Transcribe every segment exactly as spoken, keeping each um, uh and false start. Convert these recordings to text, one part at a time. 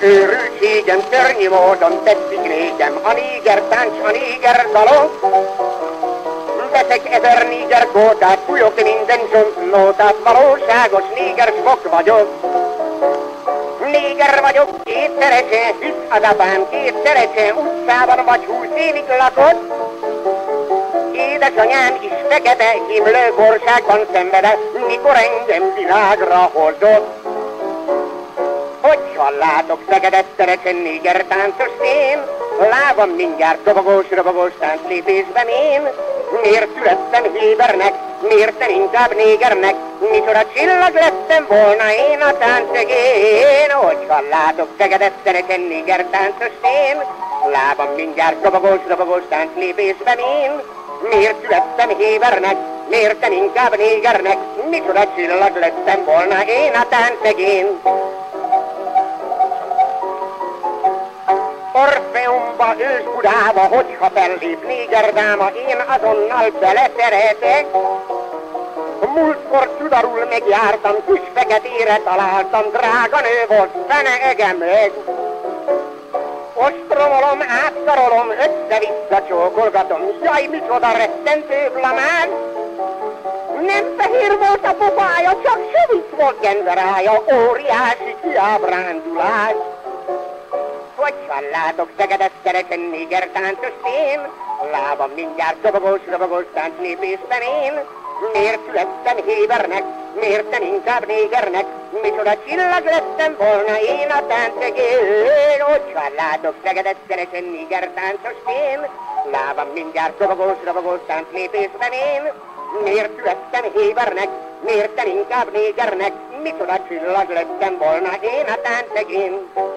őrültségem, szörnyű módon tetszik nékem, a néger tánc, a néger dalok. Veszek ezer néger kótát, fújok minden zsontnótát, valóságos néger spok vagyok. Néger vagyok, kétszeresen, hisz az apám, kétszeresen, utcában vagy húsz évig lakott. Édesanyám is fekete, himlő borságban szenvedett, mikor engem világra hozott. Hogyha látok fekedet szerecsen néger táncos én, lábam mindjárt dobogós, robogós tánclépésben én. Miért születtem hébernek, miért nem inkább négernek, micsoda csillag lettem volna én a táncegén. Hogyha látok fekedet szerecsen néger táncos én, lábam mindjárt dobogós, robogós tánclépésben én. Miért születtem hébernek, miért nem inkább négernek, micsoda csillag lettem volna én a táncegén. Orfeumba, Ős-Budába, hogyha fellép négerdáma, én azonnal beleszeretek. Múltkor Csudarul megjártam, kis feketére találtam, drága nő volt, fene egemleg. Ostromolom, átkarolom, össze-vissza csókolgatom, jaj, micsoda rettentő blamás. Nem fehér volt a pofája, csak sövic volt genverája, óriási kiábrándulás. Hogyha látok fekedet szerecsen néger táncos én, lábam mindjárt dobogós, robogós tánclépésben én. Miért születtem hébernek, miért nem inkább négernek, micsoda csillag lettem volna én a táncegén. Hogyha látok fekedet szerecsen néger táncos én, lábam mindjárt dobogós, robogós tánclépésben én. Miért születtem hébernek, miért nem inkább négernek, micsoda csillag lettem volna én a táncegén.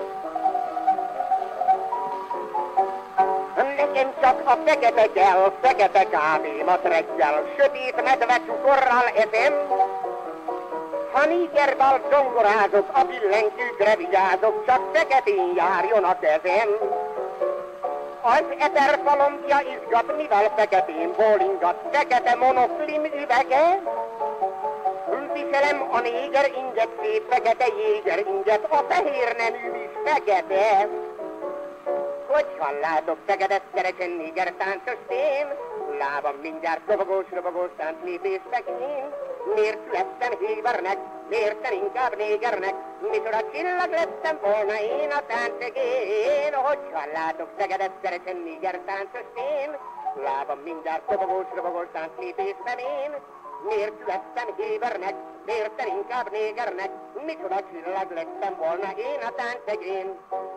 Nekem csak a fekete kell, fekete kávémat reggel, sötét medve cukorral eszem. Ha négerbal zongorázok, a billentyűkre vigyázok, csak feketén járjon a kezem. Az eterfalomja izgat, mivel feketén bólingat, fekete monoklim üvege. Viselem a néger inget, szép fekete jéger inget, a fehér nemű is fekete. Hogyha látok fekedet szerecsen néger táncos én, lábam mindjárt dobogós, robogós tánclépésben én. Miért születtem hébernek, miért nem inkább négernek, micsoda csillag lettem volna én a táncegén. Hogyha látok fekedet szerecsen néger táncos én, lábam mindjárt dobogós, robogós tánclépésben én. Miért születtem hébernek, miért nem inkább négernek, micsoda csillag lettem volna én a táncegén.